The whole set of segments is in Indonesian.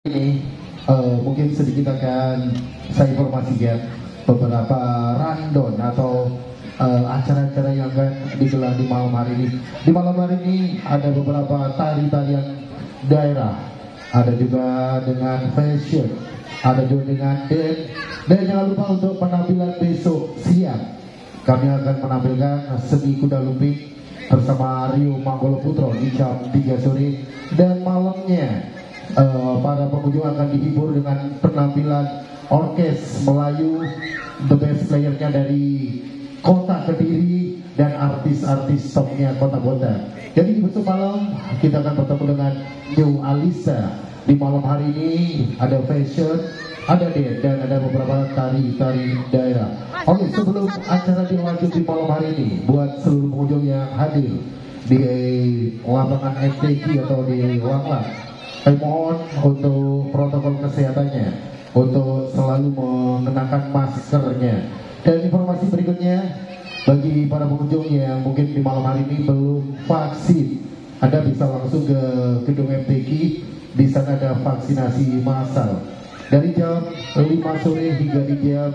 Ini mungkin sedikit akan saya informasikan beberapa rundown atau acara-acara yang akan digelar di malam hari ini. Di malam hari ini ada beberapa tari-tarian daerah, ada juga dengan fashion, ada juga dengan dance, dan jangan lupa untuk penampilan besok siang. Kami akan menampilkan seni kuda lumping bersama Rio Manggolo Putro di jam 3 sore, dan malamnya para pengunjung akan dihibur dengan penampilan orkes Melayu, the best playernya dari kota Kediri dan artis-artis topnya kota-kota. Jadi besok malam kita akan bertemu dengan New Alisa. Di malam hari ini ada fashion, ada dance, dan ada beberapa tari-tari daerah. Oke, sebelum acara dilanjut di malam hari ini, buat seluruh pengunjung yang hadir di lapangan MTQ atau di Langlang, saya mohon untuk protokol kesehatannya, untuk selalu mengenakan maskernya. Dan informasi berikutnya, bagi para pengunjung yang mungkin di malam hari ini belum vaksin, Anda bisa langsung ke gedung MTQ. Di sana ada vaksinasi massal dari jam 5 sore hingga di jam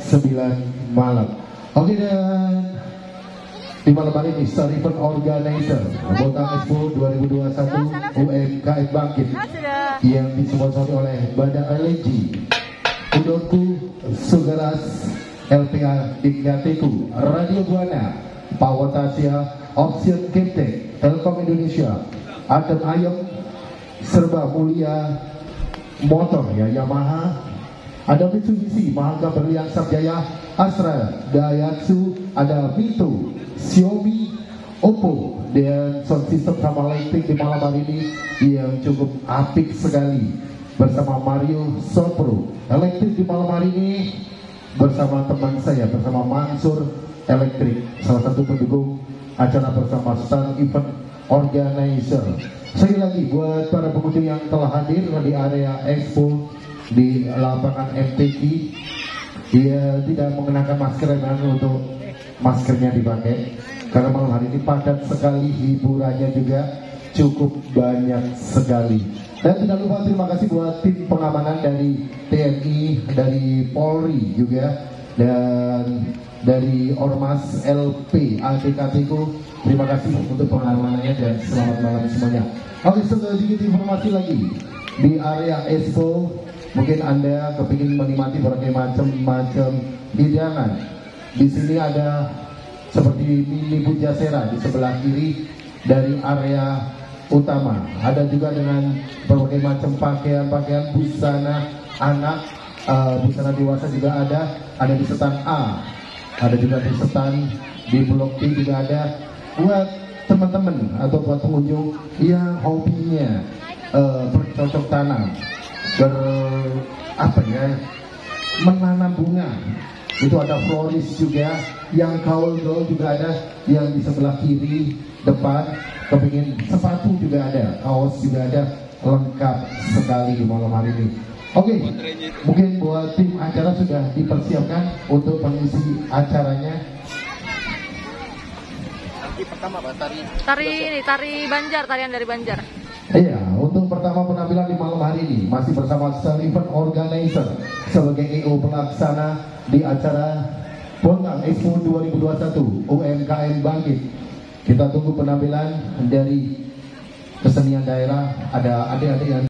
9 malam. Oke, dan di malam hari ini Star Event Organizer Botang Expo 2021 UMKM Bangkit yang disponsori oleh Bada LNG, Udonku, Sugaras, LPA Dignateku, Radio Buana, Pawatasia, Option Kiptek, Telkom Indonesia, Adem Ayem, Serba Mulia Motor ya, Yamaha, ada Mitsubishi, Mahaka Berlian Sarjaya, Astra, Daihatsu, ada Mito, Xiaomi, Oppo, dan sound system sama lighting di malam hari ini yang cukup apik sekali bersama Mario Sopro. Elektrik di malam hari ini bersama teman saya, bersama Mansur Elektrik, salah satu pendukung acara bersama Star Event Organizer. Sekali lagi buat para pengunjung yang telah hadir di area expo di lapangan MTQ, dia tidak mengenakan masker, memang untuk maskernya dipakai karena malam hari ini padat sekali, hiburannya juga cukup banyak sekali. Dan tidak lupa terima kasih buat tim pengamanan dari TNI, dari Polri juga, dan dari Ormas LP ADKTku. Terima kasih untuk pengamanannya dan selamat malam semuanya. Oke, sedikit informasi lagi di area expo. Mungkin Anda kepingin menikmati berbagai macam hidangan. Di sini ada seperti mini Pujasera di sebelah kiri dari area utama. Ada juga dengan berbagai macam pakaian busana anak, busana dewasa juga ada. Ada di stand A, ada juga di stand di blok B juga ada. Buat teman-teman atau buat pengunjung yang hobinya bercocok tanam, menanam bunga, itu ada floris juga, yang kaul juga ada, yang di sebelah kiri depan. Kepingin sepatu juga ada, kaos juga ada, lengkap sekali di malam hari ini. Oke, mungkin buat tim acara sudah dipersiapkan untuk pengisi acaranya. Pertama Pak, tari Banjar, tarian dari Banjar. Iya, untuk pertama penampilan di malam hari ini masih bersama Star Event Organizer sebagai EO pelaksana di acara Botang Expo 2021 UMKM Bangkit. Kita tunggu penampilan dari kesenian daerah, ada adik-adik yang